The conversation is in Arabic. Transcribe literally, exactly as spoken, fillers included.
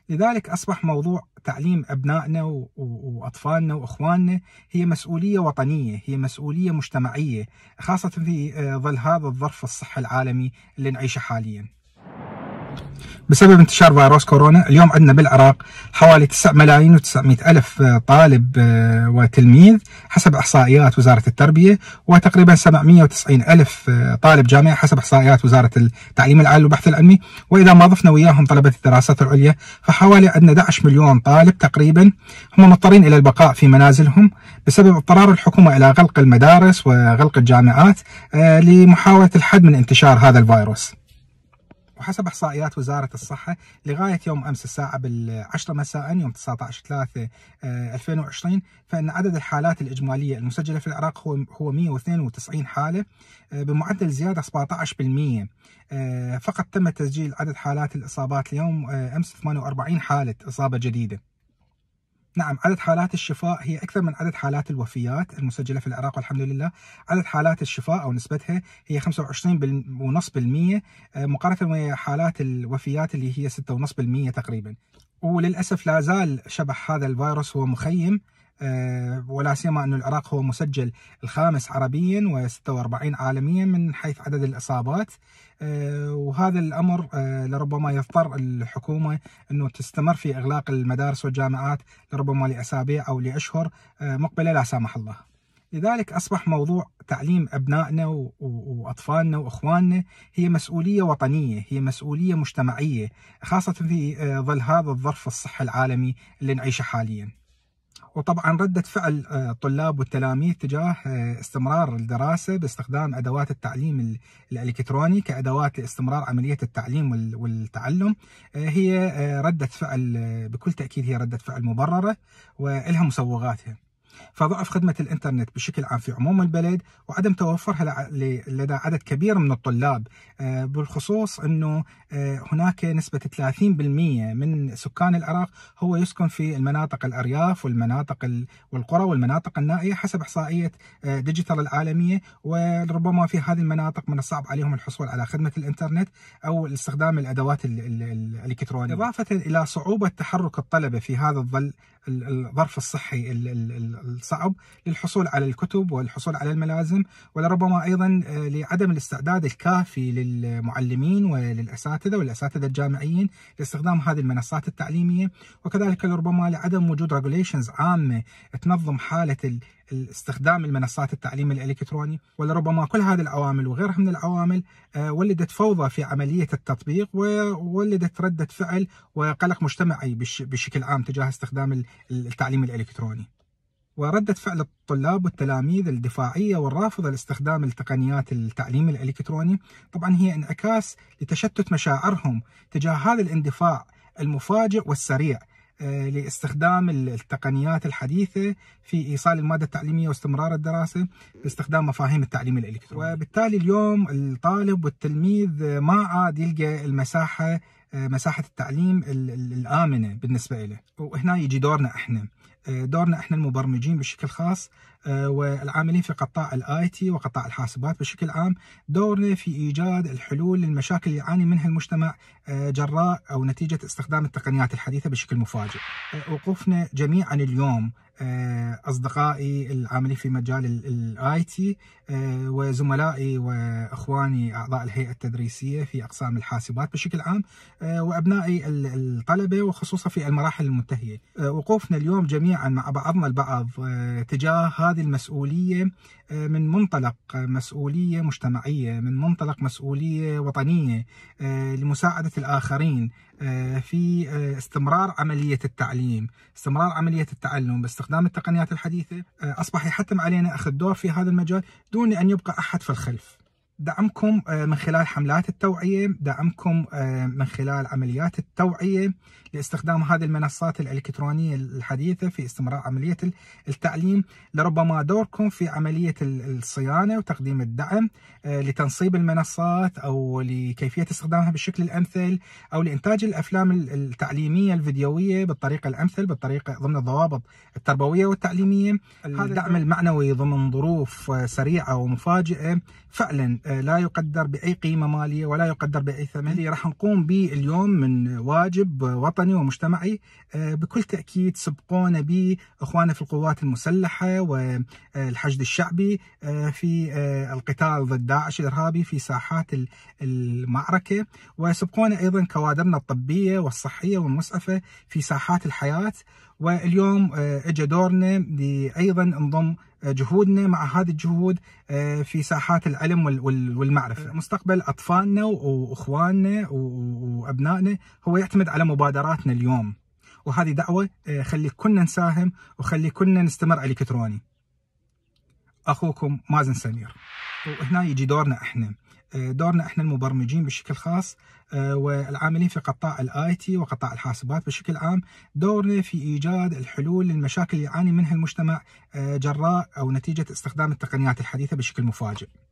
لذلك أصبح موضوع تعليم أبنائنا وأطفالنا وإخواننا هي مسؤولية وطنية، هي مسؤولية مجتمعية، خاصة في ظل هذا الظرف الصحي العالمي اللي نعيشه حاليا. بسبب انتشار فيروس كورونا اليوم عندنا بالعراق حوالي تسعة ملايين وتسعمئة ألف طالب وتلميذ حسب إحصائيات وزارة التربية، وتقريبا سبعمئة وتسعين ألف طالب جامعي حسب إحصائيات وزارة التعليم العالي والبحث العلمي. وإذا ما ضفنا وياهم طلبة الدراسات العليا فحوالي عندنا أحد عشر مليون طالب تقريبا هم مضطرين إلى البقاء في منازلهم بسبب اضطرار الحكومة إلى غلق المدارس وغلق الجامعات لمحاولة الحد من انتشار هذا الفيروس. وحسب إحصائيات وزارة الصحة لغاية يوم أمس الساعة بالعشرة مساء يوم تسعة عشر ثلاثة ألفين وعشرين فإن عدد الحالات الإجمالية المسجلة في العراق هو هو مئة واثنين وتسعين حالة بمعدل زيادة سبعة عشر بالمئة. فقط تم تسجيل عدد حالات الإصابات اليوم أمس ثمانية وأربعين حالة إصابة جديدة. نعم، عدد حالات الشفاء هي أكثر من عدد حالات الوفيات المسجلة في العراق، والحمد لله عدد حالات الشفاء أو نسبتها هي خمسة وعشرين فاصلة خمسة بالمئة مقارنة ويا حالات الوفيات اللي هي ستة فاصلة خمسة بالمئة تقريبا. وللأسف لا زال شبح هذا الفيروس هو مخيم، ولا سيما أن العراق هو مسجل الخامس عربيا وستة وأربعين عالميا من حيث عدد الإصابات. وهذا الأمر لربما يضطر الحكومة أنه تستمر في إغلاق المدارس والجامعات لربما لأسابيع أو لأشهر مقبلة لا سامح الله. لذلك أصبح موضوع تعليم أبنائنا وأطفالنا وإخواننا هي مسؤولية وطنية، هي مسؤولية مجتمعية، خاصة في ظل هذا الظرف الصحي العالمي اللي نعيشه حاليا. وطبعا ردة فعل الطلاب والتلاميذ تجاه استمرار الدراسة باستخدام أدوات التعليم الإلكتروني كأدوات لاستمرار عملية التعليم والتعلم هي ردة فعل بكل تأكيد، هي ردة فعل مبررة وإلها مسوغاتها. فضعف خدمة الإنترنت بشكل عام في عموم البلد وعدم توفرها لدى عدد كبير من الطلاب، بالخصوص أنه هناك نسبة ثلاثين بالمئة من سكان العراق هو يسكن في المناطق الأرياف والمناطق والقرى والمناطق النائية حسب إحصائية ديجيتال العالمية، وربما في هذه المناطق من الصعب عليهم الحصول على خدمة الإنترنت أو استخدام الأدوات الإلكترونية، إضافة إلى صعوبة تحرك الطلبة في هذا الظل الظرف الصحي الصعب للحصول على الكتب والحصول على الملازم، ولربما أيضا لعدم الاستعداد الكافي للمعلمين وللأساتذة والأساتذة الجامعيين لاستخدام هذه المنصات التعليمية، وكذلك لربما لعدم وجود ريجوليشنز عامة تنظم حالة استخدام المنصات التعليم الإلكتروني. ولربما كل هذه العوامل وغيرها من العوامل ولدت فوضى في عملية التطبيق وولدت ردة فعل وقلق مجتمعي بشكل عام تجاه استخدام التعليم الإلكتروني. وردة فعل الطلاب والتلاميذ الدفاعية والرافضة لاستخدام التقنيات التعليم الإلكتروني طبعا هي انعكاس لتشتت مشاعرهم تجاه هذا الاندفاع المفاجئ والسريع لاستخدام التقنيات الحديثة في إيصال المادة التعليمية واستمرار الدراسة باستخدام مفاهيم التعليم الإلكتروني. وبالتالي اليوم الطالب والتلميذ ما عاد يلقى المساحة مساحة التعليم الآمنة بالنسبة له. وهنا يجي دورنا احنا دورنا احنا المبرمجين بشكل خاص والعاملين في قطاع الاي تي وقطاع الحاسبات بشكل عام، دورنا في ايجاد الحلول للمشاكل اللي يعاني منها المجتمع جراء او نتيجه استخدام التقنيات الحديثه بشكل مفاجئ. وقوفنا جميعا اليوم اصدقائي العاملين في مجال الاي تي وزملائي واخواني اعضاء الهيئه التدريسيه في اقسام الحاسبات بشكل عام وابنائي الطلبه وخصوصا في المراحل المنتهيه، وقوفنا اليوم جميعا مع بعضنا البعض تجاه هذه المسؤوليه من منطلق مسؤوليه مجتمعيه، من منطلق مسؤوليه وطنيه لمساعده الاخرين في استمرار عمليه التعليم، استمرار عمليه التعلم باستخدام التقنيات الحديثه. اصبح يحتم علينا اخذ دور في هذا المجال دون ان يبقى احد في الخلف. دعمكم من خلال حملات التوعية، دعمكم من خلال عمليات التوعية لاستخدام هذه المنصات الإلكترونية الحديثة في استمرار عملية التعليم، لربما دوركم في عملية الصيانة وتقديم الدعم لتنصيب المنصات أو لكيفية استخدامها بالشكل الأمثل أو لإنتاج الأفلام التعليمية الفيديوية بالطريقة الأمثل بالطريقة ضمن الضوابط التربوية والتعليمية. هذا الدعم المعنوي ضمن ظروف سريعة ومفاجئة فعلا لا يقدر بأي قيمة مالية ولا يقدر بأي ثمن. اللي راح نقوم به اليوم من واجب وطني ومجتمعي بكل تأكيد سبقونا به إخواننا في القوات المسلحة والحشد الشعبي في القتال ضد داعش الإرهابي في ساحات المعركة، وسبقونا أيضا كوادرنا الطبية والصحية والمسعفة في ساحات الحياة. واليوم اجى دورنا لأيضا نضم جهودنا مع هذه الجهود في ساحات العلم والمعرفة. مستقبل أطفالنا وأخواننا وأبنائنا هو يعتمد على مبادراتنا اليوم، وهذه دعوة خلي كنا نساهم وخلي كنا نستمر على الإلكتروني. أخوكم مازن سمير. وهنا يجي دورنا إحنا دورنا احنا المبرمجين بشكل خاص والعاملين في قطاع الاي تي وقطاع الحاسبات بشكل عام، دورنا في ايجاد الحلول للمشاكل اللي يعاني منها المجتمع جراء او نتيجه استخدام التقنيات الحديثه بشكل مفاجئ.